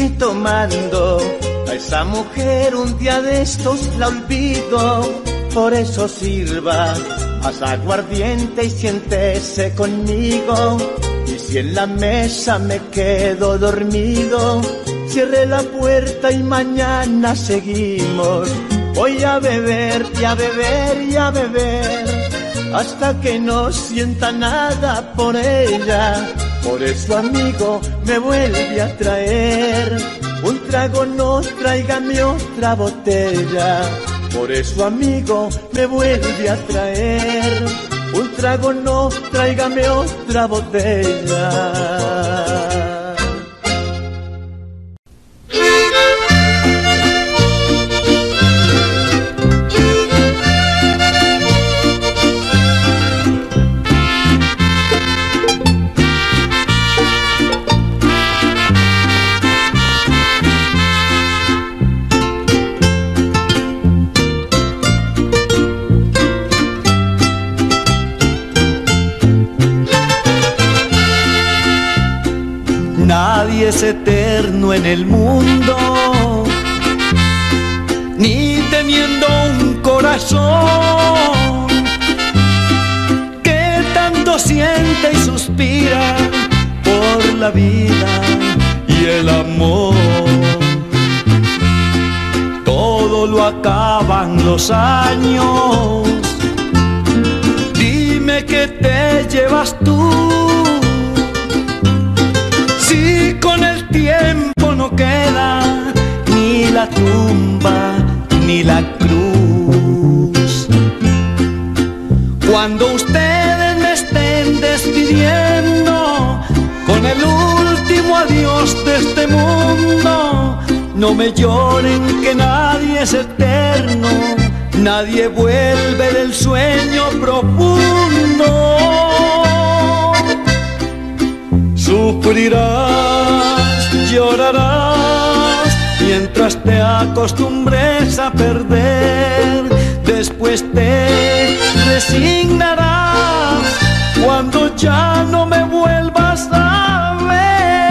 que tomando a esa mujer un día de estos la olvido. Por eso sirva haz aguardiente y siéntese conmigo. Y si en la mesa me quedo dormido, cierre la puerta y mañana seguimos. Voy a beber y a beber y a beber hasta que no sienta nada por ella. Por eso, amigo, me vuelve a traer un trago, no, tráigame otra botella. Por eso, amigo, me vuelve a traer un trago, no, tráigame otra botella. Nadie es eterno en el mundo, ni teniendo un corazón que tanto siente y suspira por la vida y el amor. Todo lo acaban los años. Dime qué te llevas tú, si con el tiempo no queda ni la tumba ni la cruz. Cuando ustedes me estén despidiendo con el último adiós de este mundo, no me lloren que nadie es eterno, nadie vuelve del sueño profundo. Sufrirás, llorarás, mientras te acostumbres a perder. Después te resignarás cuando ya no me vuelvas a ver.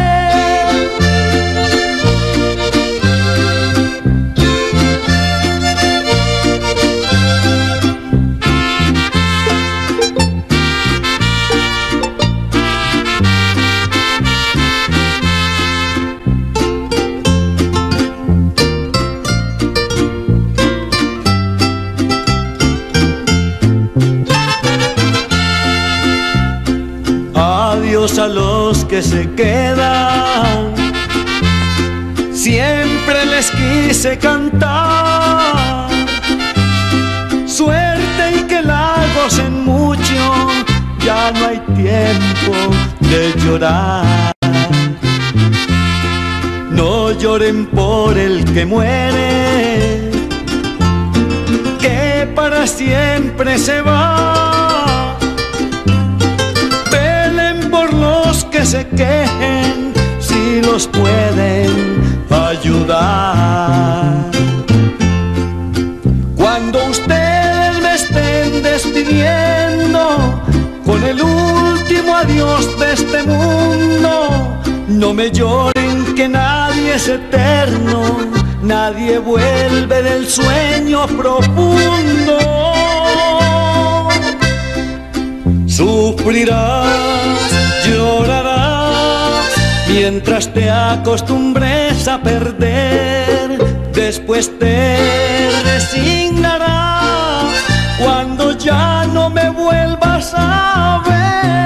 Adiós a los que se quedan, siempre les quise cantar. Suerte y que la gocen mucho, ya no hay tiempo de llorar. No lloren por el que muere, que para siempre se va. Que se quejen si los pueden ayudar. Cuando ustedes me estén despidiendo con el último adiós de este mundo, no me lloren que nadie es eterno, nadie vuelve del sueño profundo. Sufrirás, llorarás, mientras te acostumbres a perder. Después te resignarás cuando ya no me vuelvas a ver.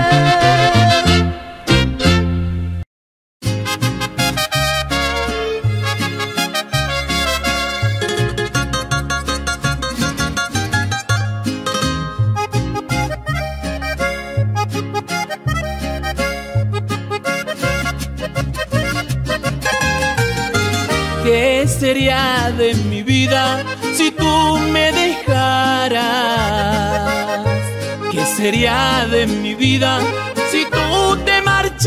¿Qué sería de mi vida si tú me dejaras? ¿Qué sería de mi vida si tú te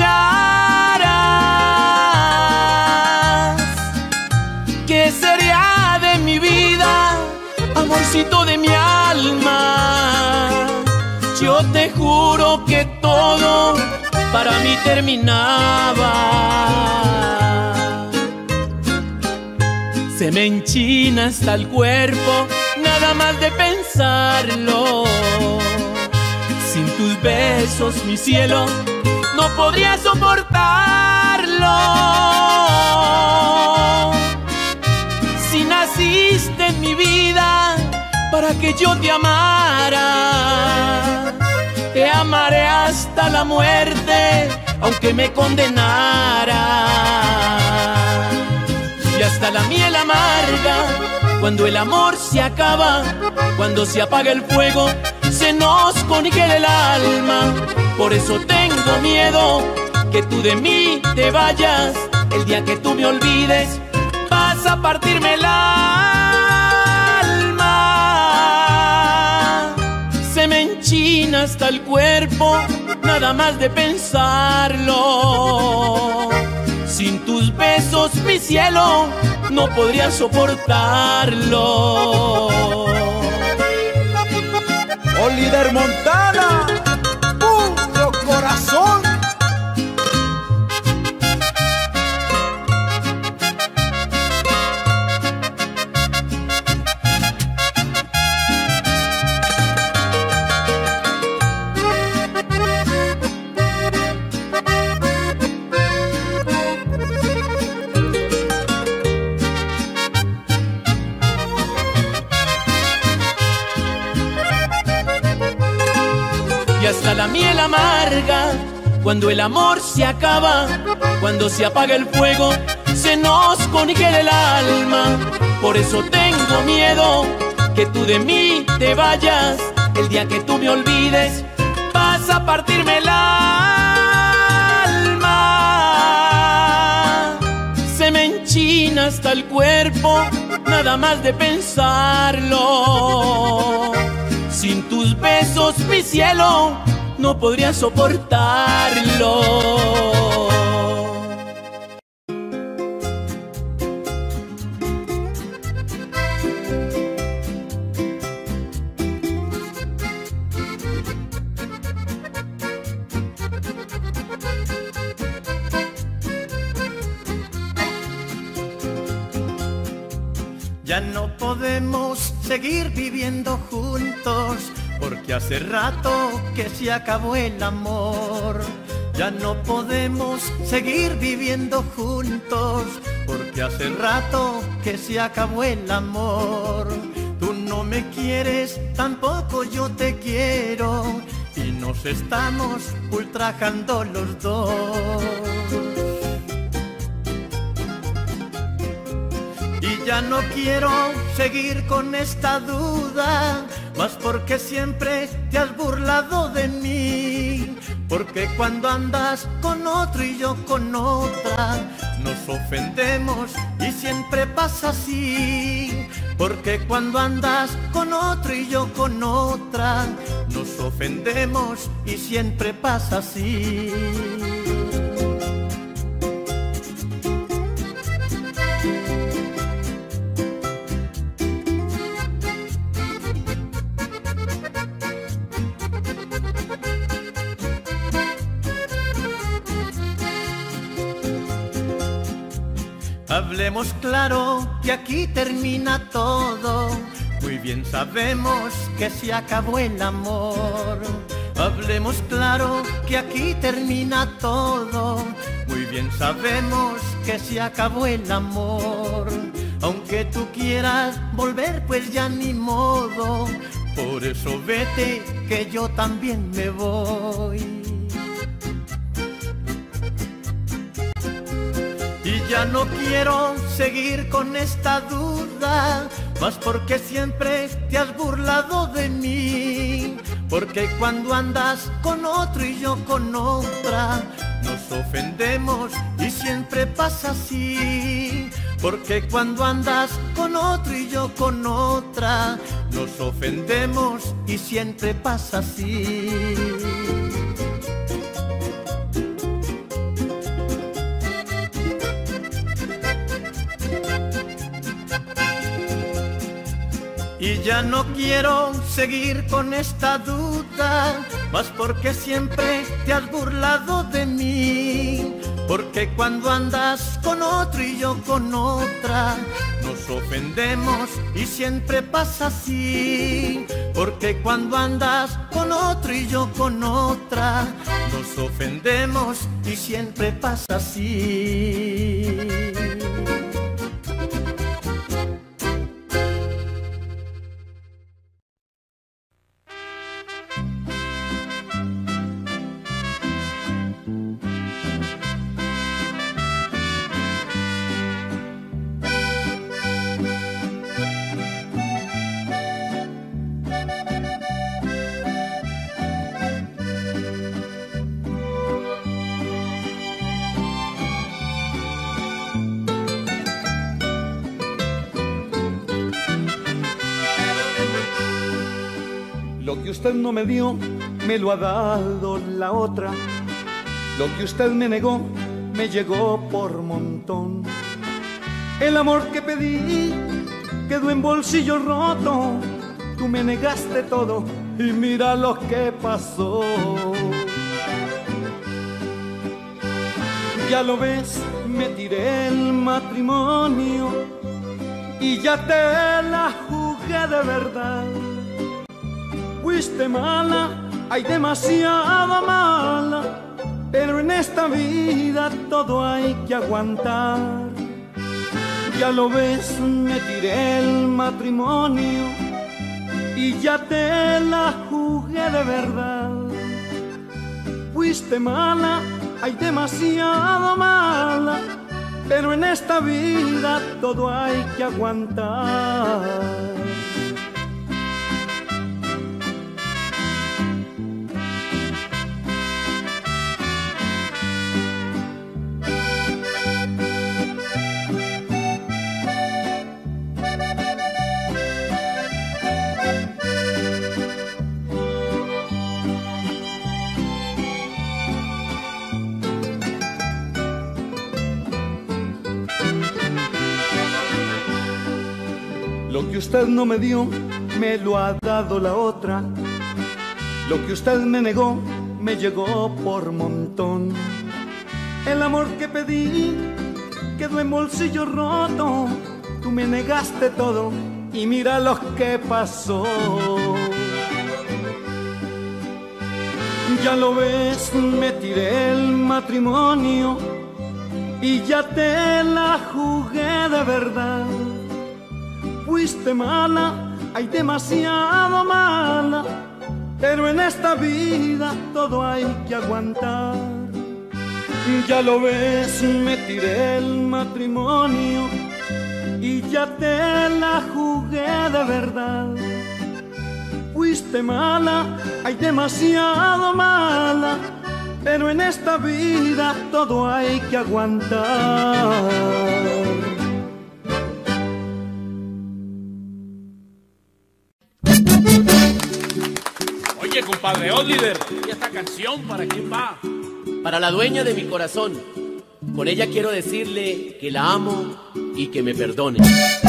marcharas? ¿Qué sería de mi vida, amorcito de mi alma? Yo te juro que todo para mí terminaba. Se me enchina hasta el cuerpo, nada más de pensarlo. Sin tus besos, mi cielo, no podría soportarlo. Si naciste en mi vida para que yo te amara, te amaré hasta la muerte, aunque me condenara. Y hasta la miel amarga, cuando el amor se acaba, cuando se apaga el fuego, se nos congela el alma. Por eso tengo miedo que tú de mí te vayas. El día que tú me olvides, vas a partirme el alma. Se me enchina hasta el cuerpo, nada más de pensarlo. Sin tus besos, mi cielo, no podría soportarlo. ¡Oh, líder Montana! ¡Puro corazón! Hasta la miel amarga, cuando el amor se acaba, cuando se apaga el fuego, se nos congela el alma. Por eso tengo miedo que tú de mí te vayas. El día que tú me olvides, vas a partirme el alma. Se me enchina hasta el cuerpo, nada más de pensarlo. Sin tus besos, mi cielo, no podría soportarlo. Ya no podemos seguir viviendo juntos, porque hace rato que se acabó el amor. Ya no podemos seguir viviendo juntos, porque hace rato que se acabó el amor. Tú no me quieres, tampoco yo te quiero, y nos estamos ultrajando los dos. Y ya no quiero seguir con esta duda, más porque siempre te has burlado de mí. Porque cuando andas con otro y yo con otra, nos ofendemos y siempre pasa así. Porque cuando andas con otro y yo con otra, nos ofendemos y siempre pasa así. Hablemos claro que aquí termina todo, muy bien sabemos que se acabó el amor. Hablemos claro que aquí termina todo, muy bien sabemos que se acabó el amor. Aunque tú quieras volver, pues ya ni modo, por eso vete que yo también me voy. Y ya no quiero seguir con esta duda, más porque siempre te has burlado de mí. Porque cuando andas con otro y yo con otra, nos ofendemos y siempre pasa así. Porque cuando andas con otro y yo con otra, nos ofendemos y siempre pasa así. Y ya no quiero seguir con esta duda, más porque siempre te has burlado de mí. porque cuando andas con otro y yo con otra, nos ofendemos y siempre pasa así. Porque cuando andas con otro y yo con otra, nos ofendemos y siempre pasa así. Lo que usted no me dio, me lo ha dado la otra. Lo que usted me negó, me llegó por montón. El amor que pedí quedó en bolsillo roto. Tú me negaste todo y mira lo que pasó. Ya lo ves, me tiré el matrimonio y ya te la jugué de verdad. Fuiste mala, hay demasiada mala, pero en esta vida todo hay que aguantar. Ya lo ves, me tiré el matrimonio y ya te la jugué de verdad. Fuiste mala, hay demasiado mala, pero en esta vida todo hay que aguantar. Lo que usted no me dio, me lo ha dado la otra. Lo que usted me negó, me llegó por montón. El amor que pedí quedó en bolsillo roto. Tú me negaste todo y mira lo que pasó. Ya lo ves, me tiré el matrimonio y ya te la jugué de verdad. Fuiste mala, hay demasiado mala, pero en esta vida todo hay que aguantar. Ya lo ves, me tiré el matrimonio y ya te la jugué de verdad. Fuiste mala, hay demasiado mala, pero en esta vida todo hay que aguantar. Oye, compadre Oliver, ¿y esta canción para quién va? Para la dueña de mi corazón. Con ella quiero decirle que la amo y que me perdone.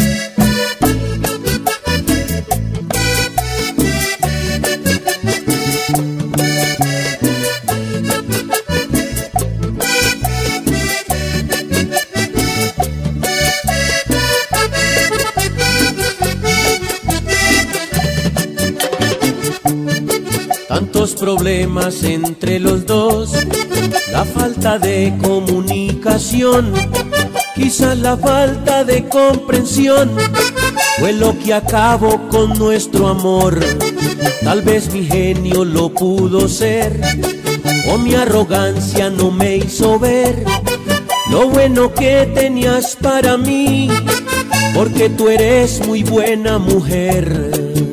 Tantos problemas entre los dos, la falta de comunicación, quizás la falta de comprensión, fue lo que acabó con nuestro amor. Tal vez mi genio lo pudo ser, o mi arrogancia no me hizo ver lo bueno que tenías para mí, porque tú eres muy buena mujer.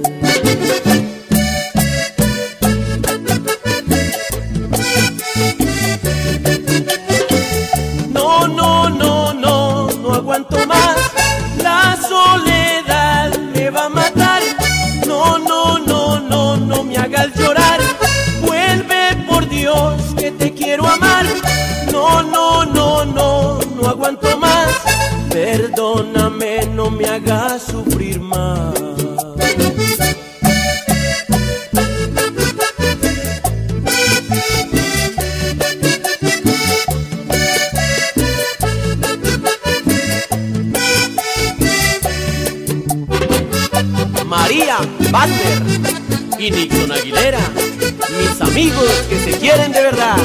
Perdóname, no me hagas sufrir más. Wagner y Nixon Aguilera, mis amigos que se quieren de verdad.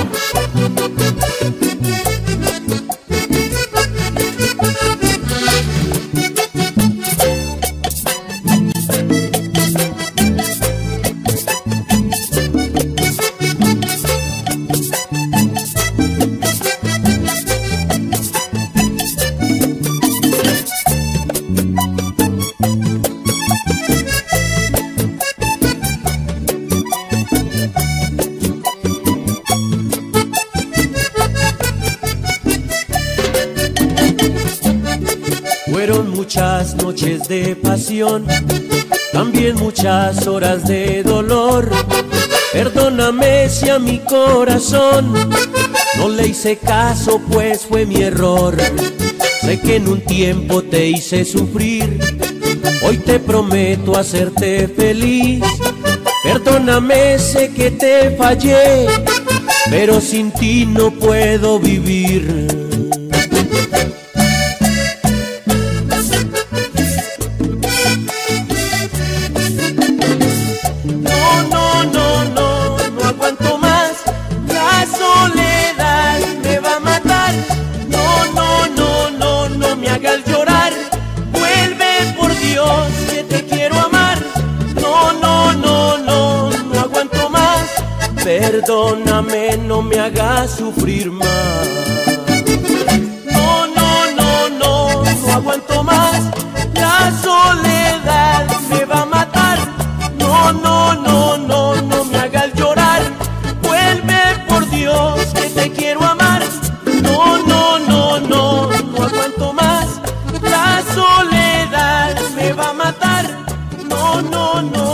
Fueron muchas noches de pasión, también muchas horas de dolor. Perdóname si a mi corazón no le hice caso, pues fue mi error. Sé que en un tiempo te hice sufrir, hoy te prometo hacerte feliz. Perdóname, sé que te fallé, pero sin ti no puedo vivir. Perdóname, no me hagas sufrir más. No, no, no, no, no aguanto más. La soledad me va a matar. No, no, no, no, no me hagas llorar. Vuelve por Dios que te quiero amar. No, no, no, no, no aguanto más. La soledad me va a matar. No, no, no.